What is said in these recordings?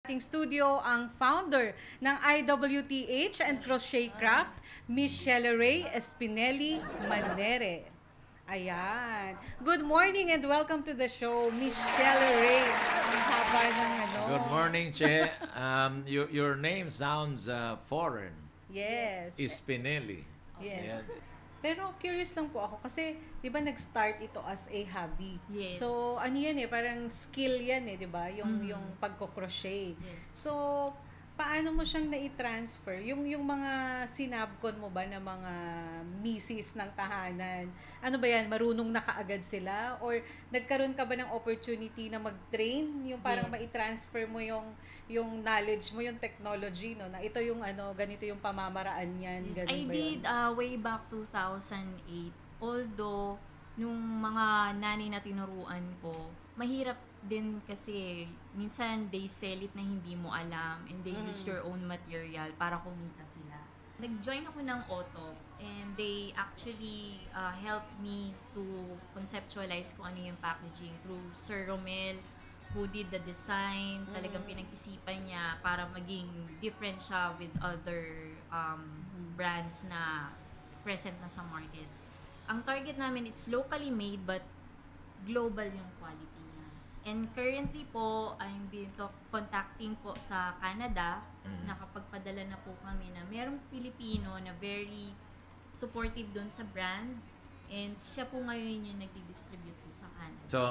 ating studio ang founder ng IWTH and Crochet Craft, Miss Shella Ray Espinelli Manere. Ayan. Good morning and welcome to the show, Miss Shella Ray. Ang haba ng ano. Good morning, Che. Your name sounds foreign. Yes. Espinelli. Yes. Pero curious lang po ako kasi 'di ba nag-start ito as a hobby. Yes. So ano yan parang skill yan 'di ba? Yung pagko-crochet. Yes. So paano mo siyang na-transfer? Yung mga sinabkon mo ba na mga misis ng tahanan? Ano ba yan? Marunong na kaagad sila or nagkaroon ka ba ng opportunity na mag-train yung parang Yes. mai-transfer mo yung knowledge mo, yung technology no na ito yung ganito yung pamamaraan niyan, Yes, ganun I ba did yun? way back 2008. Although, nung mga nanay na tinuruan ko, mahirap din kasi minsan they sell it na hindi mo alam and they use your own material para kumita sila. Nag-join ako ng auto and they actually helped me to conceptualize kung ano yung packaging through Sir Romel who did the design. Talagang pinag-isipan niya para maging different siya with other brands na present na sa market. Ang target namin, it's locally made but global yung quality niya. And currently po, I'm being contacting po sa Canada. Nakapagpadala na po kami na merong Pilipino na very supportive doon sa brand. And siya po ngayon yung nagdi-distribute po sa Canada. So,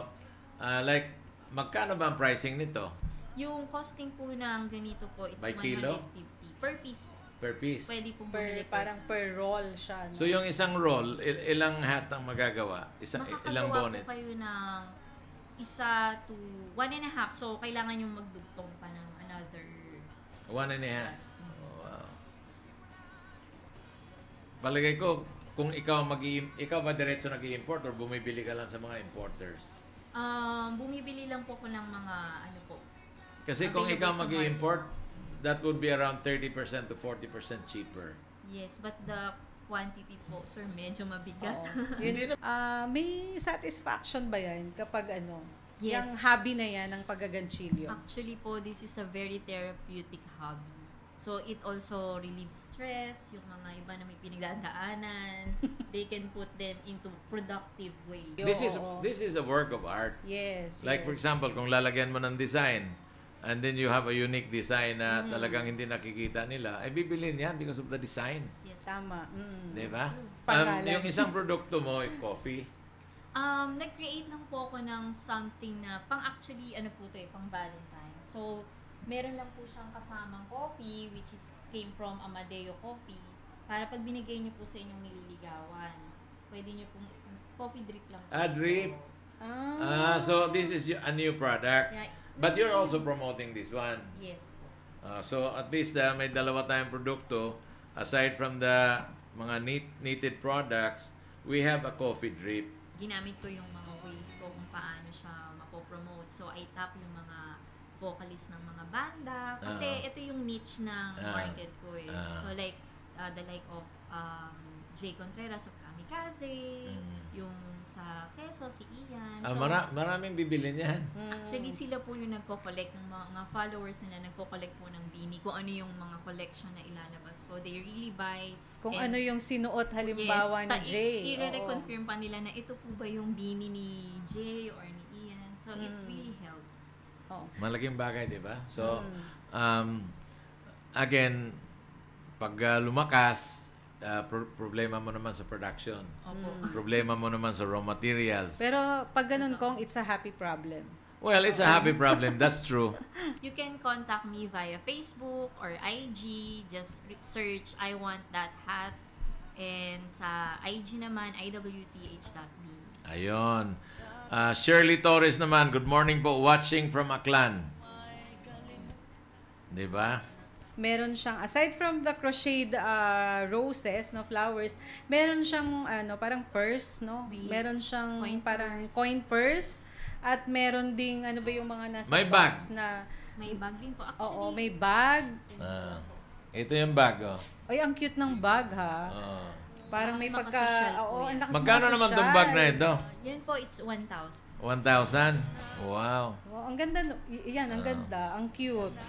magkano ba ang pricing nito? Yung costing po ng ganito po, it's By 150 kilo? per piece po. Per piece? Pwede pong bumili Parang per piece. roll siya. No? So, yung isang roll, ilang hat ang magagawa? Ilang Makakagawa bonnet? po kayo ng 1 to 1.5. So, kailangan yung magdugtong pa ng another. 1.5. Oh, wow. Palagay ko, kung ikaw ba diretso nag-i-import or bumibili ka lang sa mga importers? Bumibili lang po ko ng mga ano po. Kasi kung available ikaw sa mag-i-import, that would be around 30% to 40% cheaper. Yes, but the quantity po, sir, medyo mabigat. Oo. Yun, may satisfaction ba yan kapag Yes. yung hobby na yan ng paggaganchilyo? Actually po, this is a very therapeutic hobby. So, it also relieves stress, yung mga iba na may pinagdadaanan, they can put them into productive way. This is a work of art. Yes. Like for example, kung lalagyan mo ng design and then you have a unique design na talagang hindi nakikita nila, ay bibilin yan because of the design. Yes. Tama. Di ba? Pangalan. Yung isang produkto mo, coffee. Nag-create lang po ako ng something na actually, pang Valentine. So, meron lang po siyang kasamang coffee which is came from Amadeo Coffee para pag binigay niyo po sa inyong nililigawan, pwede niyo pong coffee drip lang po. Drip. Ah. So this is a new product. Yeah. But you're also promoting this one. Yes po. So at least may dalawa tayong produkto. Aside from the mga knitted products, we have a coffee drip. Ginamit ko yung mga ways ko kung paano siya mapopromote. So, I tap yung mga vocalist ng mga banda. Kasi ito yung niche ng market ko eh. So, like, the like of Jay Contreras of Kamikaze, yung sa Quezon, si Ian. So, Maraming bibili niyan. actually, sila po yung nagko-collect, yung mga followers nila nagko-collect po ng beanie, kung ano yung mga collection na ilalabas ko. They really buy. Kung and- ano yung sinuot halimbawa ni Jay. I-reconfirm pa nila na ito po ba yung beanie ni Jay or ni Ian. So, it really helps. Oo. Malaking bagay, di ba? So, again, pag lumakas, problema mo naman sa production. Opo. Problema mo naman sa raw materials. Pero pag ganun kong, it's a happy problem. Well, it's a happy problem. That's true. You can contact me via Facebook or IG. Just search I want that hat. And sa IG naman, iwth.me. Ayun. Shirley Torres naman, good morning po. Watching from Aklan. Di ba? Meron siyang, aside from the crocheted roses, no, flowers, meron siyang, parang purse, no? Meron siyang Coin parang purse. coin purse. At meron ding, ano ba yung mga nasa May box bag. na, May bag din po. Actually, oo, may bag. Ito yung bag, oh. Ay, ang cute ng bag, ha? Parang Mas may pagka, makasosyal po oo, yan. ang lakas Magkano naman makasosyal. itong bag na ito? Yan po, it's 1,000. 1,000? Wow. Wow, ang ganda, yan, ang ganda, ang cute.